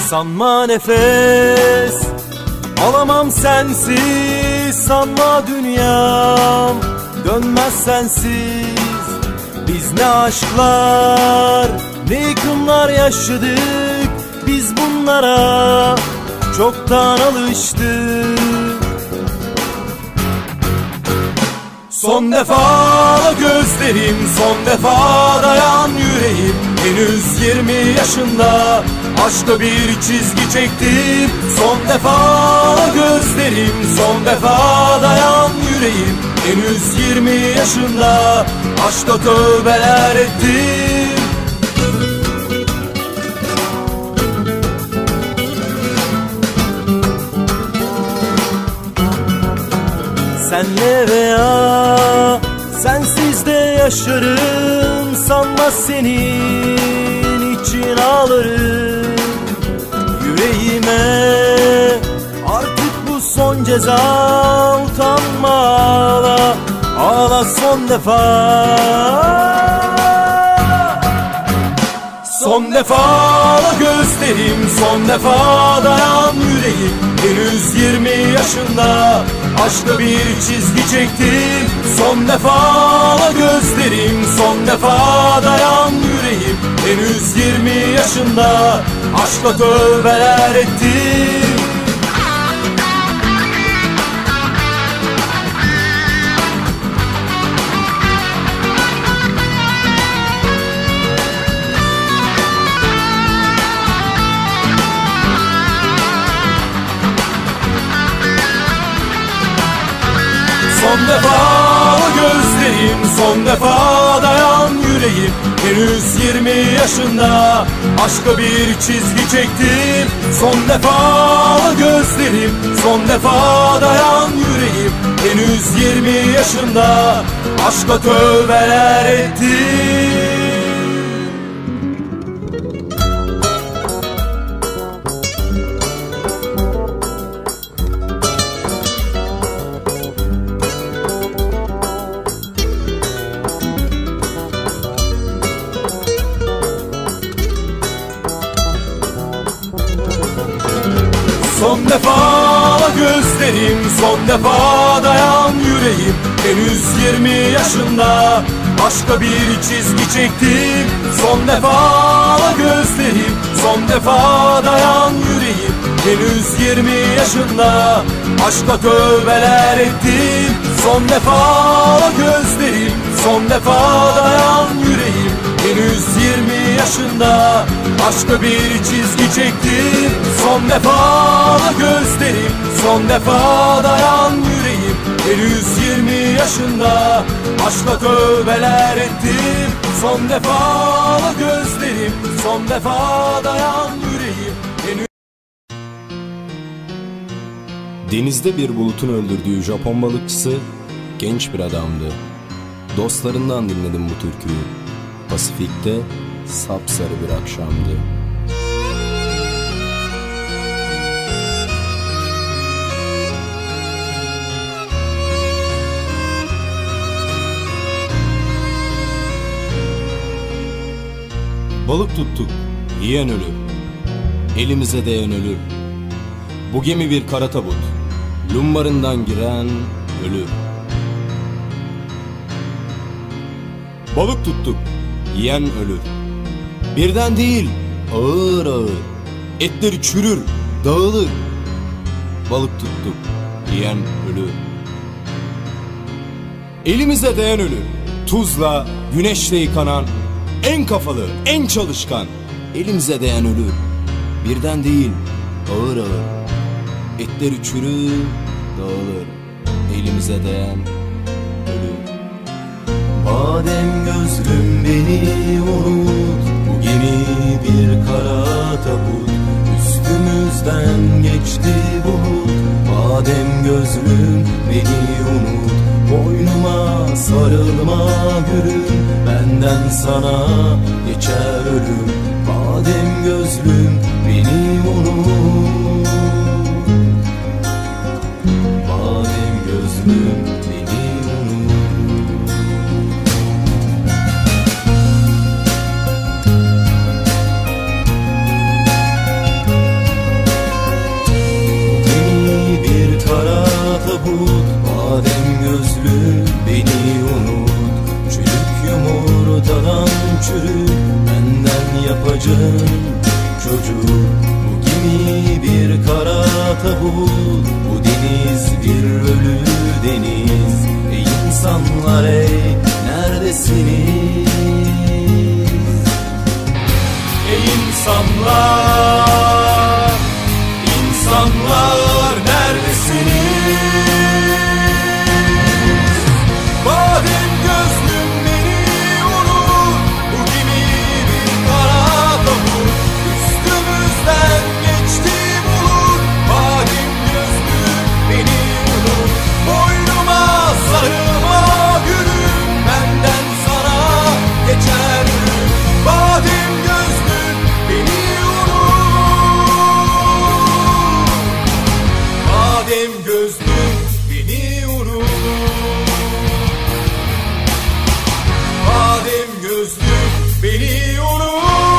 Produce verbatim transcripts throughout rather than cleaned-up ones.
Sanma nefes alamam sensiz, sanma dünyam dönmez sensiz. Biz ne aşklar ne yıkımlar yaşadık, biz bunlara çoktan alıştık. Son defa gözlerim, son defa dayan yüreğim. Henüz yirmi yaşında aşka bir çizgi çektim. Son defa gözlerim, son defa dayan yüreğim. Henüz yirmi yaşında aşka tövbeler ettim. Senle veya sensiz de yaşarım, sanma senin için ağlarım. Yüreğime artık bu son ceza, utanma ağla, ağla son defa. Son defa gözlerim, son defa dayan yüreğim. Henüz yirmi yaşında aşka bir çizgi çektim. Son defa gözlerim, son defa dayan yüreğim. Henüz yirmi yaşında aşka tövbeler ettim. Son defa gözlerim, son defa dayan yüreğim. Henüz yirmi yaşında aşka bir çizgi çektim. Son defa gözlerim, son defa dayan yüreğim. Henüz yirmi yaşında aşka tövbeler ettim. Son defa gözlerim, son defa dayan yüreğim. Henüz yirmi yaşında aşka bir çizgi çektim. Son defa gözlerim, son defa dayan yüreğim. Henüz yirmi yaşında aşka tövbeler ettim. Son defa gözlerim, son defa dayan yüreğim. Henüz yirmi yaşında aşka bir çizgi çektim. Son defa gözlerim, son defa dayan yüreğim. Henüz yirmi yaşında aşka tövbeler ettim. Son defa gözlerim, son defa dayan yüreğim. Henüz... Denizde bir bulutun öldürdüğü Japon balıkçısı genç bir adamdı. Dostlarından dinledim bu türküyü. Pasifik'te sapsarı bir akşamdı. Balık tuttuk, yiyen ölür. Elimize değen ölür. Bu gemi bir kara tabut. Lumbarından giren ölür. Balık tuttuk, yiyen ölür. Birden değil, ağır ağır. Etleri çürür, dağılır. Balık tuttuk, yiyen ölür. Elimize değen ölür. Tuzla, güneşle yıkanan, en kafalı, en çalışkan. Elimize değen ölür. Birden değil, ağır ağır. Etleri çürür, dağılır. Elimize değen ölür. Badem gözlüm beni unut, bu gemi bir kara tabut. Üstümüzden geçti bulut. Badem gözlüm beni unut, boynuma sarılma gülüm. Benden sana geçer ölüm. Badem gözlüm beni unut. Badem gözlüm beni unut. bacın çocuğu. Bu gemi bir kara tabut, bu deniz bir ölü deniz. Ey insanlar ey, neredesiniz? Ey insanlar, insanlar neredesiniz? Badem gözlüm beni unut, bu gemi bir kara tabut. Üstümüzden geçti bulut, badem gözlüm beni unut. Boynuma sarılma gülüm, benden sana geçer ömrüm. Badem gözlüm beni unut, badem gözlüm beni unut. Badem gözlüm beni unut.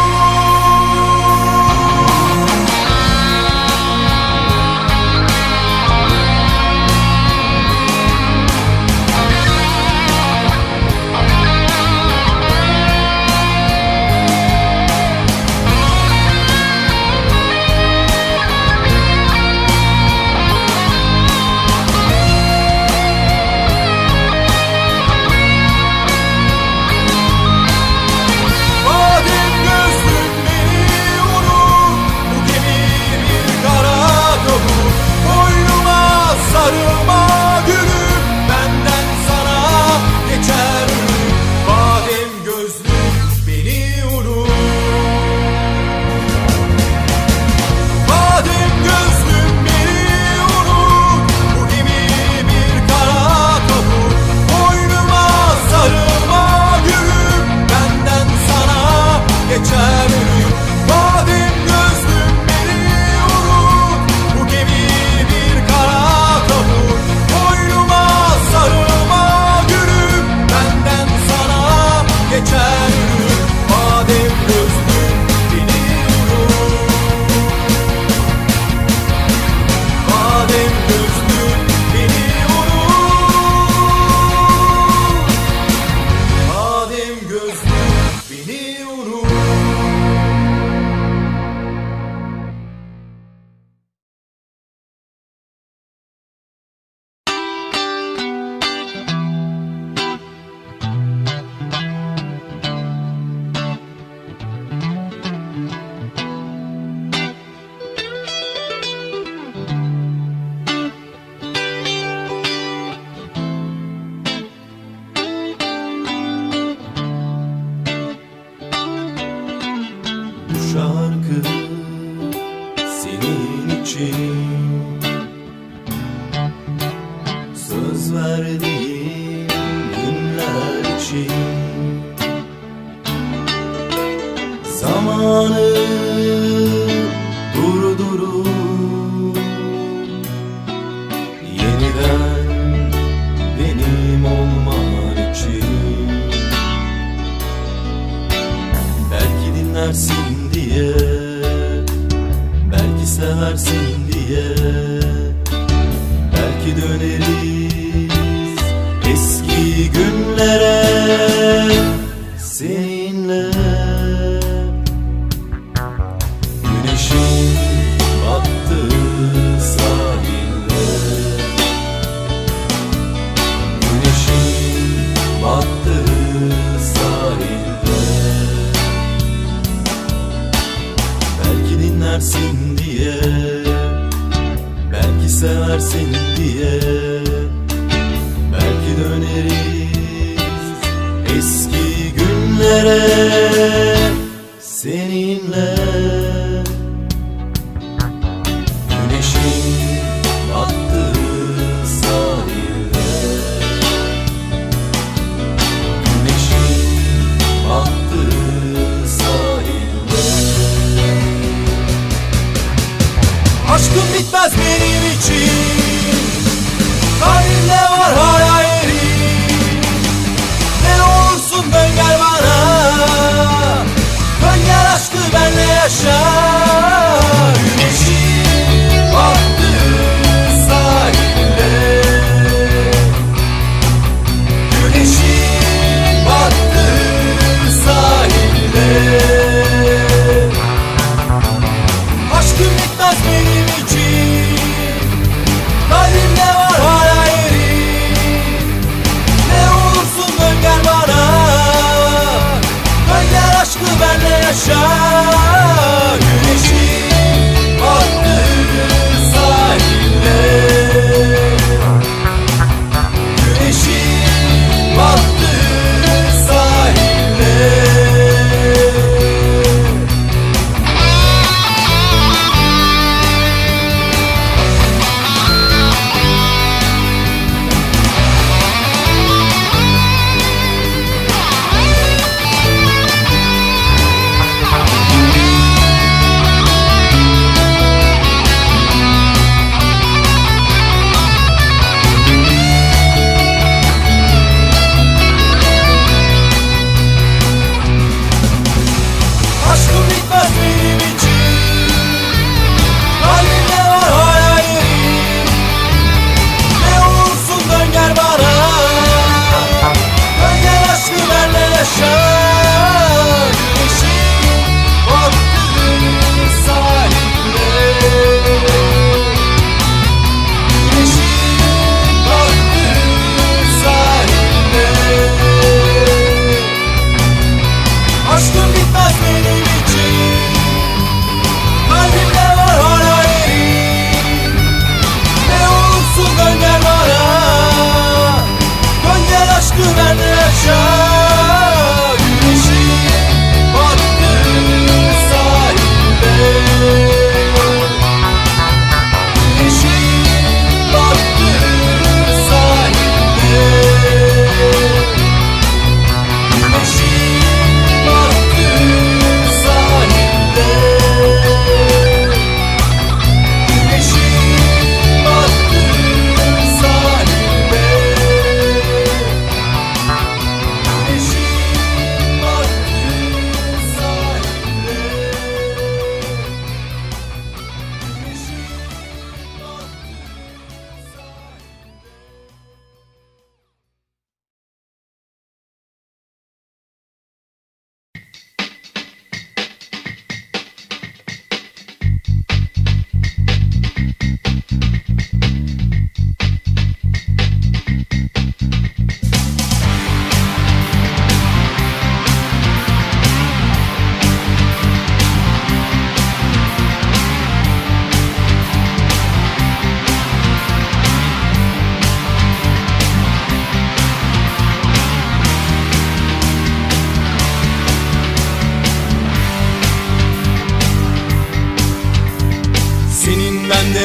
Şarkı senin için, söz verdiğim günler için. Zamanı durdurup yeniden benim olman için. Belki dinlersin diye, belki seversin diye, belki döneriz eski günlere seninle.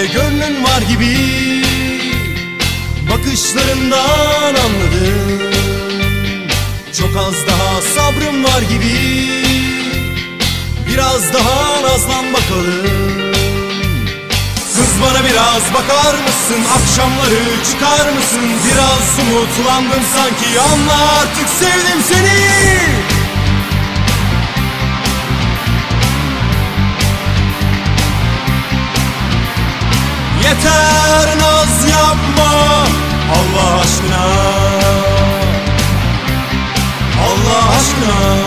bende gönlün var gibi, bakışlarından anladım. Çok az daha sabrım var gibi, biraz daha nazlan bakalım. Kız bana biraz bakar mısın? Akşamları çıkar mısın? Biraz umutlandım sanki, anla artık sevdim seni. Yeter naz yapma Allah aşkına, Allah aşkına.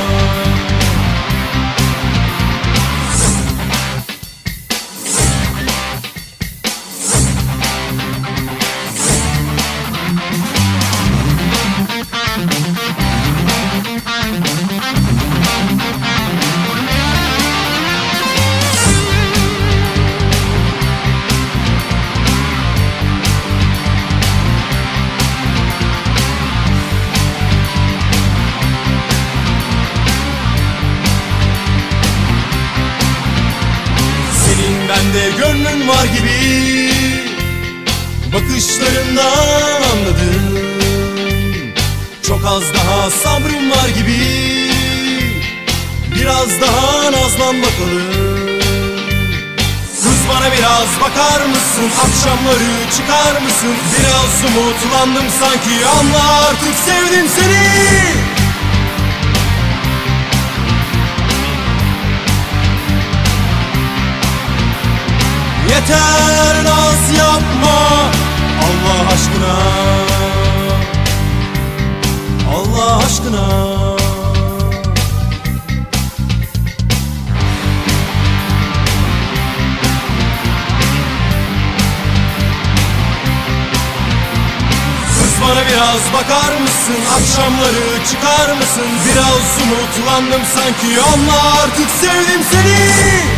Bende gönlün var gibi, bakışlarından anladım. Çok az daha sabrım var gibi, biraz daha nazlan bakalım. Kız bana biraz bakar mısın? Akşamları çıkar mısın? Biraz umutlandım sanki, anla artık sevdim seni. Yeter naz yapma Allah aşkına, Allah aşkına. Kız bana biraz bakar mısın? Akşamları çıkar mısın? Biraz umutlandım sanki, anla artık sevdim seni.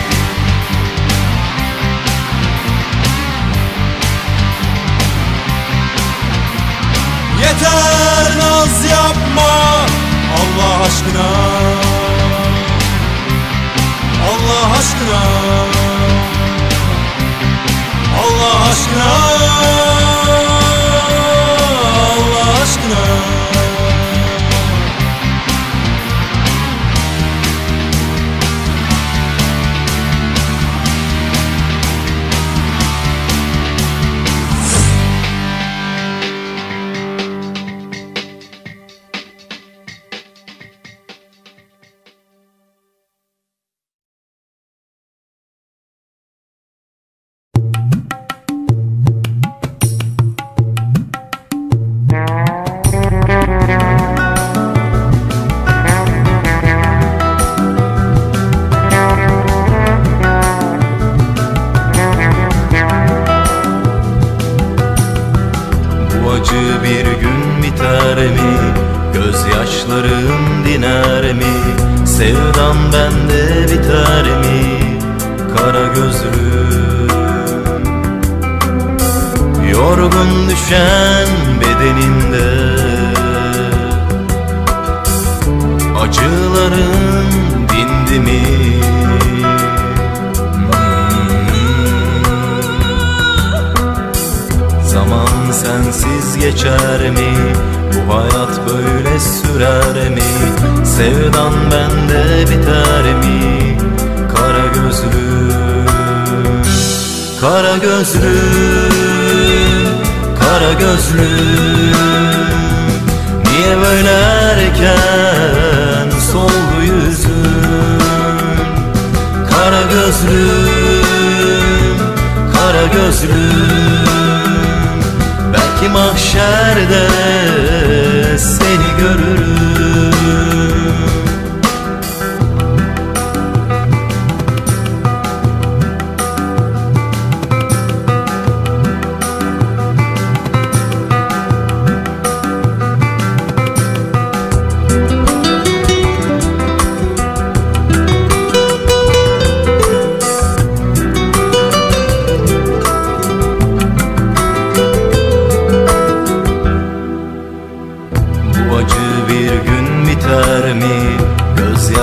Yeter naz yapma Allah aşkına, Allah aşkına, Allah aşkına, Allah aşkına. Bir gün biter mi? Gözyaşlarım diner mi? Sevdam bende biter mi? Kara gözlüm, yorgun düşen bedeninde acıların dindi mi? Zaman sensiz geçer mi? Bu hayat böyle sürer mi? Sevdan bende biter mi? Kara gözlüm, kara gözlüm, kara gözlüm. Niye böyle erken soldu yüzün? Kara gözlüm, kara gözlüm. Belki mahşerde seni görürüm.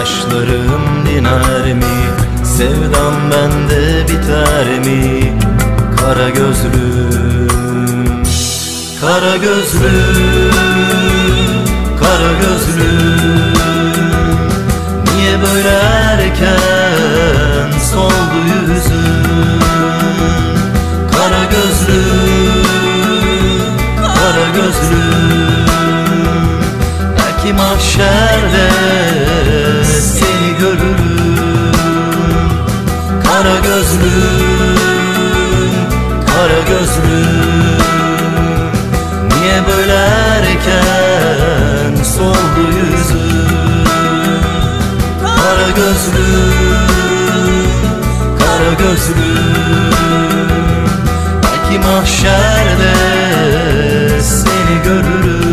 Gözyaşlarım diner mi? Sevdam bende biter mi? Kara gözlüm, kara gözlüm, kara gözlüm, niye böyle erken soldu yüzün? Kara gözlüm, kara gözlüm, belki mahşerde seni görürüm. Kara gözlüm, kara gözlüm, niye böyle erken soldu yüzün? Kara gözlüm, kara gözlüm, belki mahşerde seni görürüm.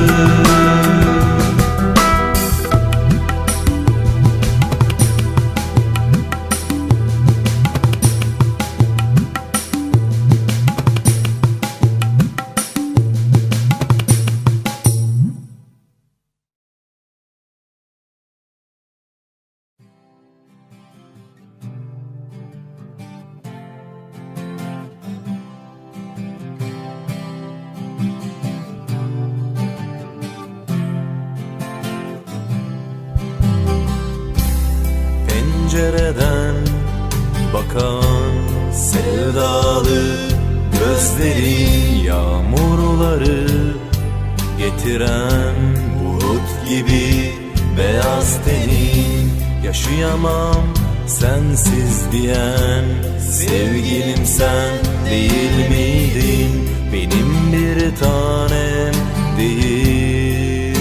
Pencereden bakan sevdalı gözlerin, yağmurları getiren bulut gibi beyaz tenin, yaşayamam sensiz diyen sevgilim sen değil miydin? Benim bir tanem değil,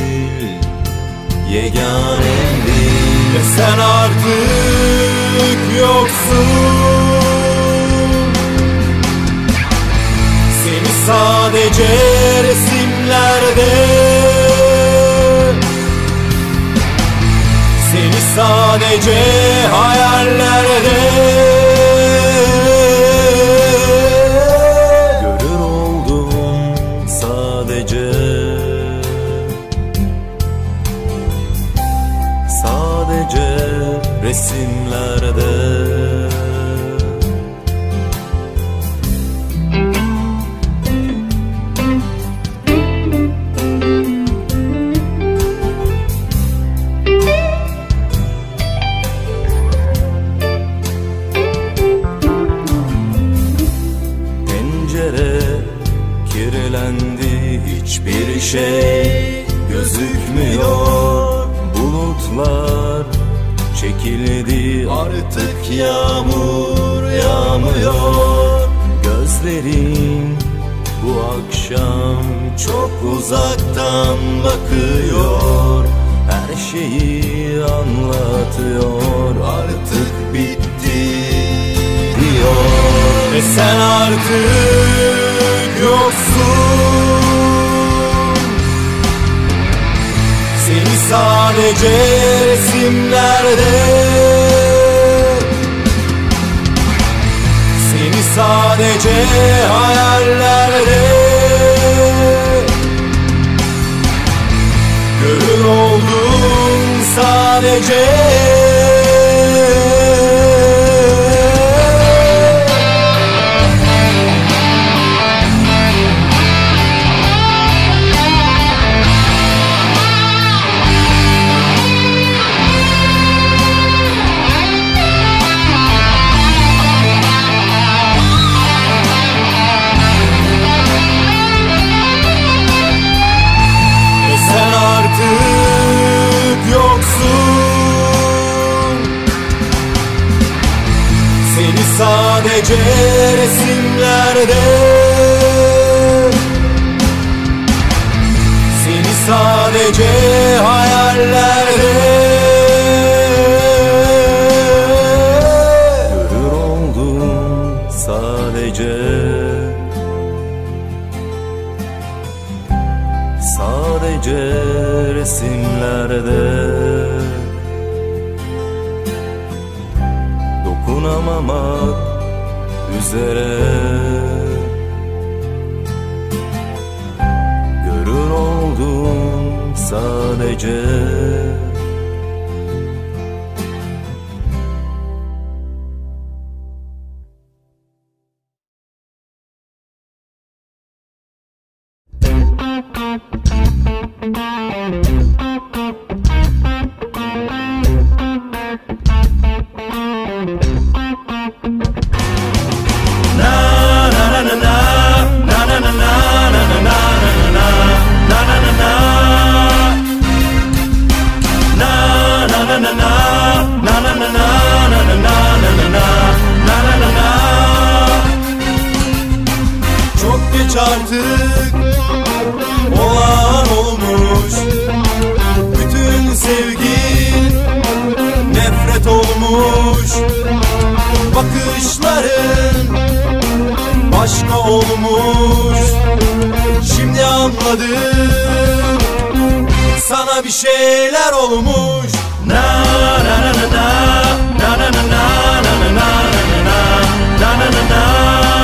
yeganemdin. Ve sen artık yoksun, seni sadece resimlerde, seni sadece hayallerde görür oldum sadece. Sadece resimlerde. Pencere kirlendi, hiçbir şey gözükmüyor. Bulutlar çekildi, artık yağmur yağmıyor. Gözlerin bu akşam çok uzaktan bakıyor, her şeyi anlatıyor. Artık bitti diyor. Ve sen artık yoksun, seni sadece resimlerde, seni sadece hayallerde görür oldum sadece. Sadece resimlerde, seni sadece hayallerde görür oldum sadece. Sadece resimlerde dokunamamak üzere görür oldum sadece. bakışların başka olmuş. Şimdi anladım, sana bir şeyler olmuş. Na na na na na na na na na na na na na na na.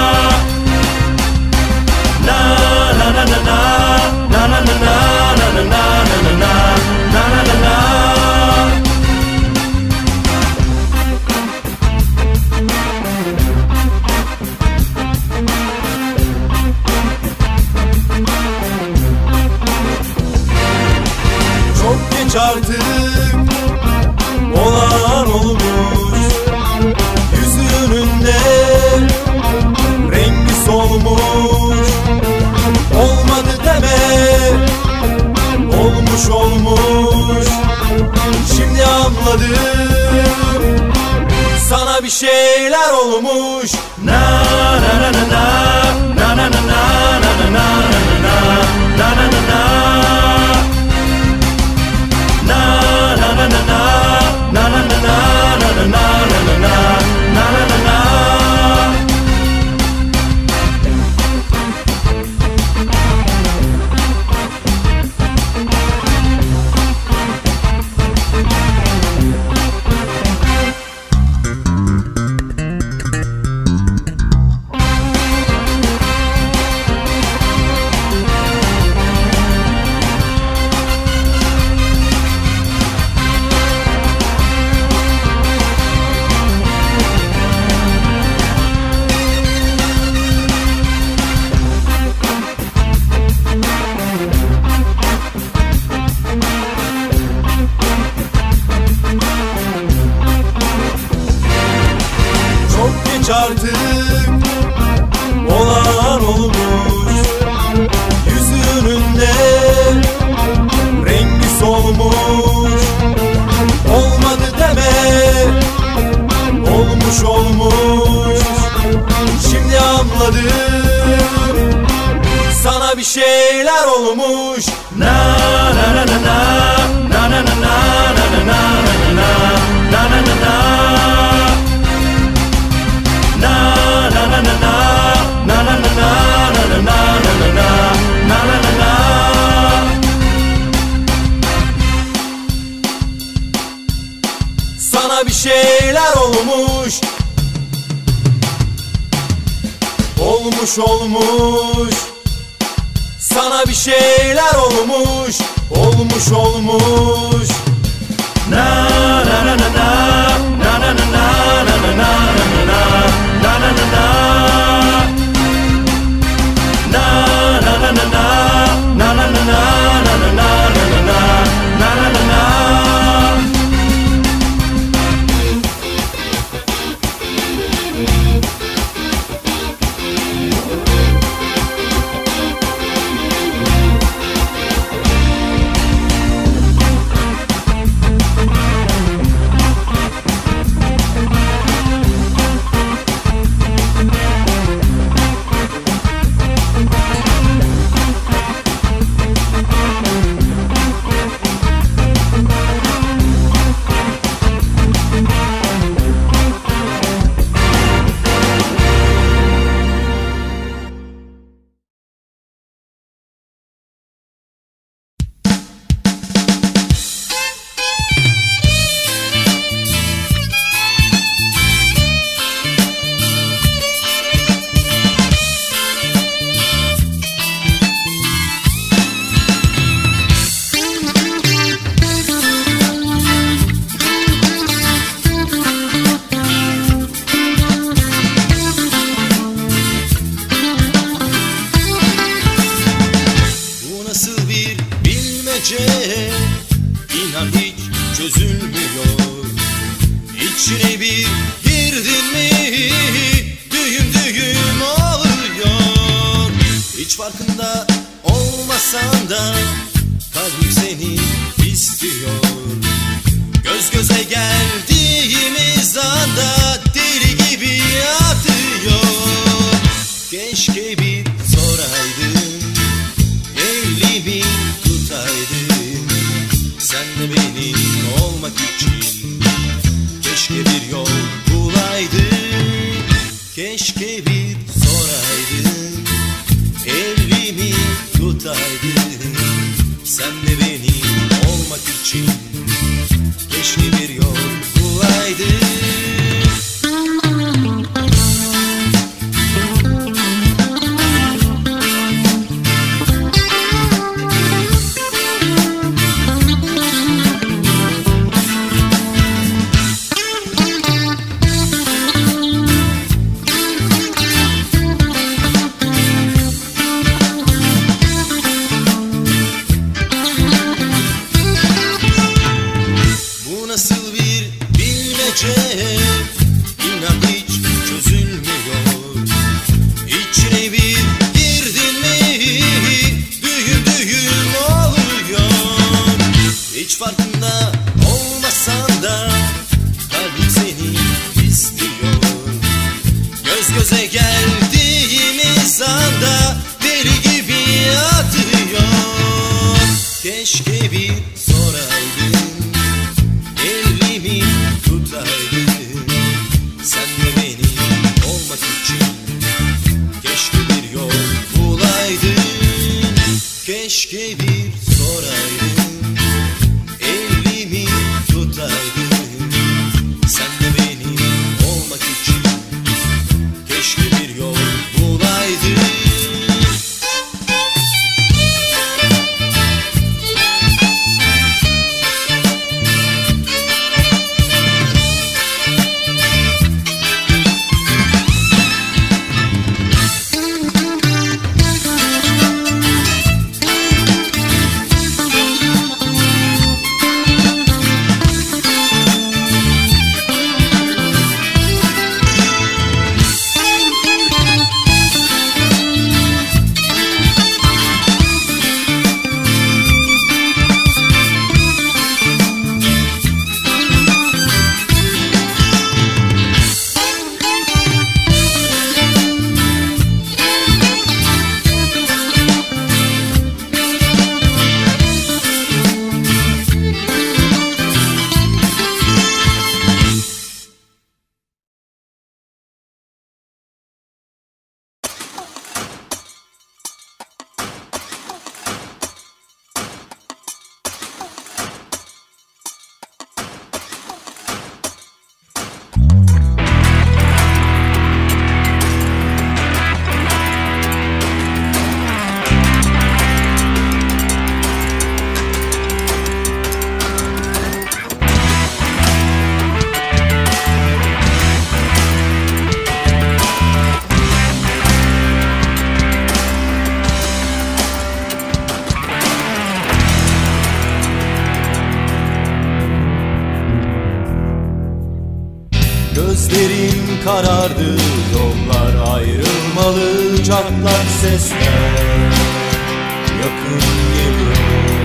Çok geç artık olan olmuş. Yüzünün önünde rengi solmuş. Olmadı deme, olmuş olmuş. Şimdi anladım, sana bir şeyler olmuş. Na na na na na na na na na na na na na na. Artık olan olmuş. Yüzünün önünde rengi solmuş. Olmadı deme, olmuş olmuş. Şimdi anladım, sana bir şeyler olmuş. Na na na na na na na na na na na na na na. Sana bir şeyler olmuş. Olmuş olmuş. Sana bir şeyler olmuş. Olmuş olmuş. Na na na na na na na na na na na na na na na. İnan hiç çözülmüyor. İçine bir girdin mi düğüm düğüm oluyor. Hiç farkında olmasan da kalbim seni istiyor. Göz göze geldiğimiz anda deli gibi atıyor. Keşke bir soraydın, elimi tutaydın, sen de benim olmak için. Keşke bir yol bulaydın. Hiç farkında olmasan da kalbim seni istiyor. Göz göze geldiğimiz anda deli gibi atıyor. Keşke bir soraydın, elimi tutaydın. Sen de benim olmak için keşke bir yol bulaydın. Keşke bir soraydın, elimi tutaydın. Sen de benim olmak için keşke bir yol bulaydın. Gözlerim karardı, yollar ayrılmalı, çatlak sesler yakın geliyor.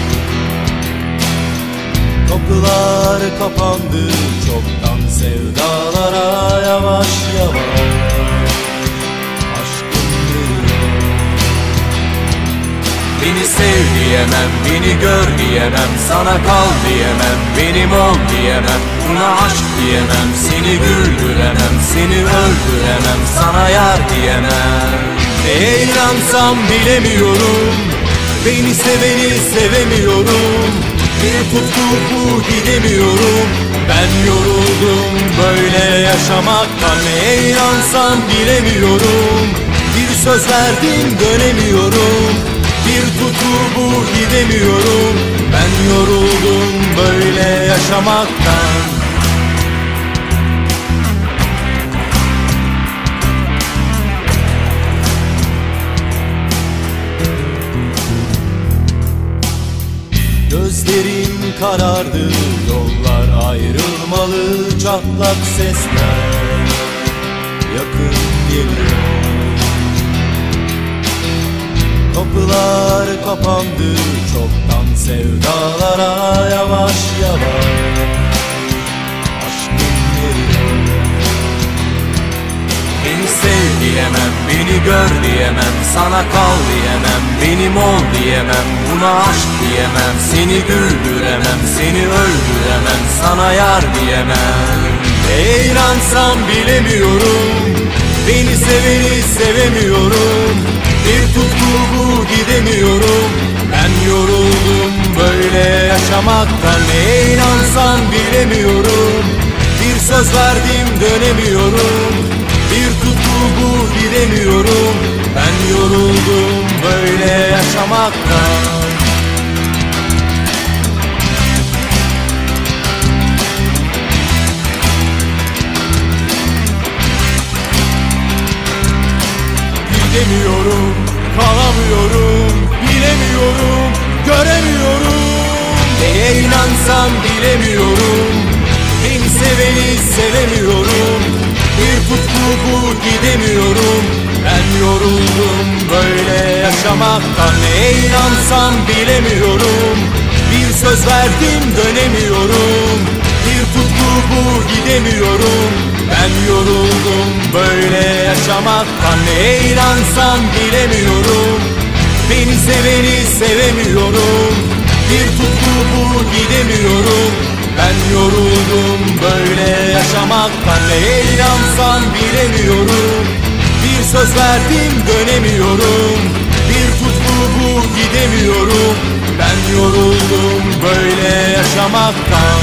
Kapılar kapandı, çoktan sevdalara yavaş yavaş aşkım geliyor. Beni sev diyemem, beni gör diyemem, sana kal diyemem, benim ol diyemem, buna aşk diyemem, seni güldüremem, seni öldüremem, sana yar diyemem. Neye inansam bilemiyorum, beni seveni sevemiyorum. Bir tutku bu gidemiyorum, ben yoruldum böyle yaşamaktan. Neye inansam bilemiyorum, bir söz verdim dönemiyorum. Bir tutku bu gidemiyorum, ben yoruldum böyle yaşamaktan. Gözlerim karardı, yollar ayrılmalı, çatlak sesler yakın geliyor. Kapılar kapandı, çoktan sevdalara yavaş yavaş aşkım geliyor. Beni sev diyemem, beni gör diyemem, sana kal diyemem, benim ol diyemem, buna aşk diyemem, seni güldüremem, seni öldüremem, sana yar diyemem. Neye inansam bilemiyorum, beni seveni sevemiyorum. Bir tutku bu gidemiyorum, ben yoruldum böyle yaşamaktan. Neye inansam bilemiyorum, bir söz verdim dönemiyorum. Bir tutku bu gidemiyorum, ben yoruldum böyle yaşamaktan. Gidemiyorum, kalamıyorum, bilemiyorum, göremiyorum. Neye inansam bilemiyorum, beni seveni sevemiyorum. Bir tutku bu gidemiyorum, ben yoruldum böyle yaşamaktan. Neye inansam bilemiyorum, bir söz verdim dönemiyorum, bir tutku bu gidemiyorum. Ben yoruldum böyle yaşamaktan, neye inansam bilemiyorum. Beni seveni sevemiyorum, bir tutku bu gidemiyorum. Ben yoruldum böyle yaşamaktan, neye inansam bilemiyorum. Bir söz verdim dönemiyorum, bir tutku bu gidemiyorum. Ben yoruldum böyle yaşamaktan.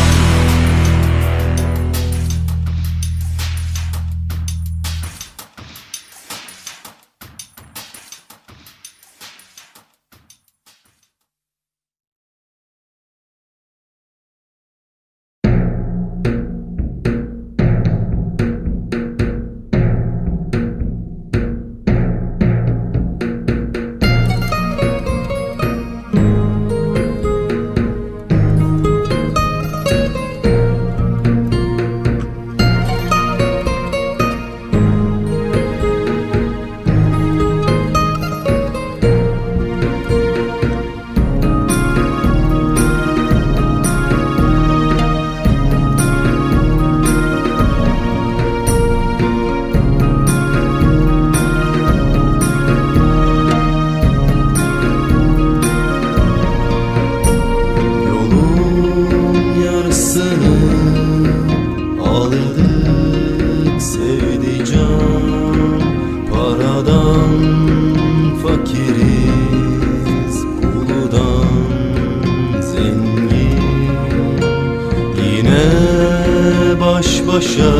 başa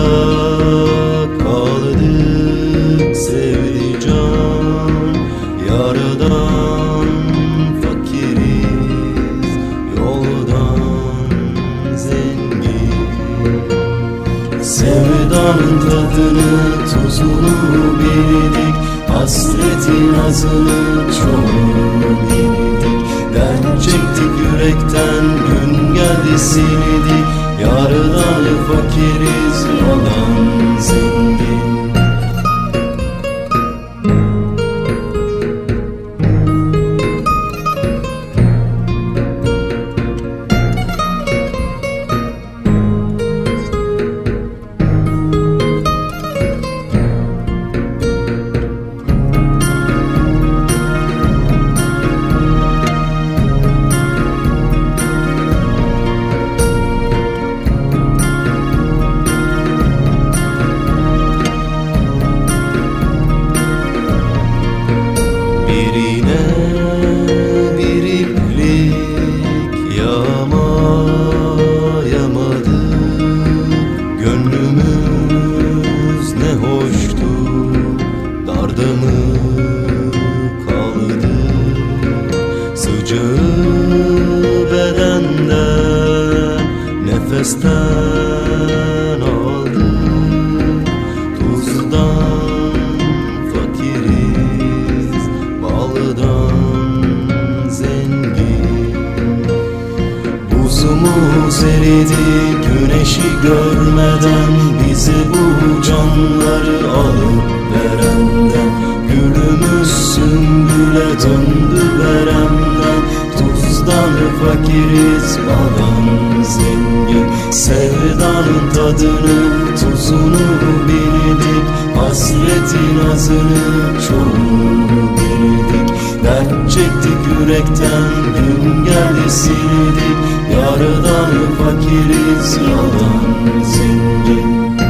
kaldık sevdi can. Yaradan fakiriz, yoldan zengin. Sevdanın tadını tuzunu bildik, hasretin azını çoğunu bildik. Dert çektik yürekten, gün geldi sildik. Yardan fakiriz, yoldan zengin. Nefesten aldık, tuzdan fakiriz, baldan zengin. Buzumuz eridi güneşi görmeden, bize bu canları alıp verenden. Gülümüz sümbüle döndü veremden, tuzdan fakiriz, baldan zengin. Sevdanın tadını tuzunu bildik, hasretin azını çoğunu bildik. Dert çektik yürekten, gün geldi sildik. Yardan fakiriz, yalan zengin.